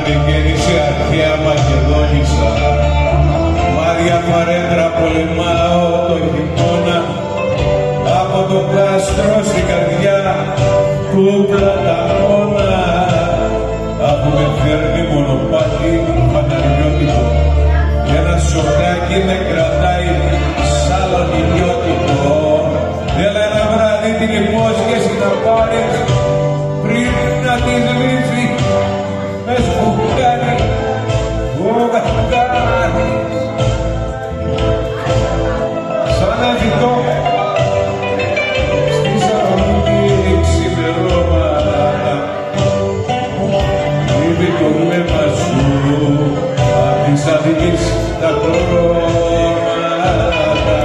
γέννησε αρχαία Μακεδόνισσα. Μάρια Φαρέντρα πολεμάω το χειμώνα, από το κάστρο στην καρδιά του Πλατανώνα. Αφού με φέρνει μονοπάτι φαναριώτικο, ένα σοκάκι με κρατάει σάλον ηλιώτικο. Έλα ένα βράδυ την υπόσχεση να πάρεις πριν να τη σβήσει με σφουγγάρι ο Βαχκάρης. Σαν να ζητώ στη Σαλονίκη ξημερώματα, λείπει το βλέμμα σου απ' της Αττικής τα χρώματα.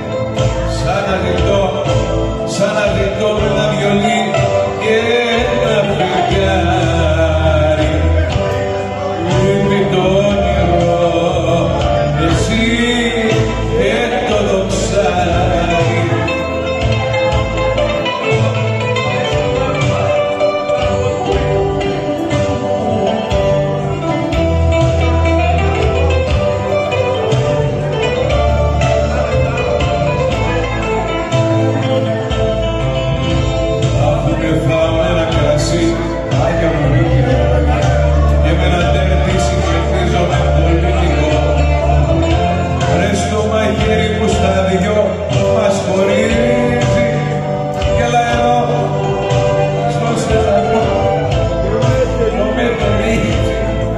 Σαν να ζητώ με ένα βιολί και ένα φεγγάρι. Λείπει το όνειρο, εσύ και το δοξάρι. Και με ένα τέρτη συγκριτίζομαι πολιτικό. Ρες το μαχαίρι που στα δυο μας χωρίζει, κι έλα εδώ στο στεναγμό το μετρίζει.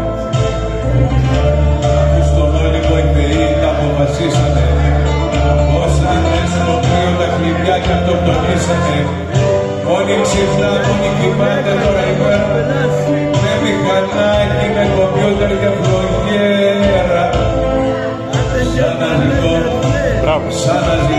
Αφού στον όλικο οι θεοί τα αποφασίσανε, όσα είναι στο πλοίο τα χλιπιά και αυτοκτονήσανε. Μόνοι ξυπνά, μόνοι κοιμάται τώρα η μέρα, με μηχανάκι, με κομπιούτερ και φλογέρα. Σαν να ζητώ, σαν να ζητώ.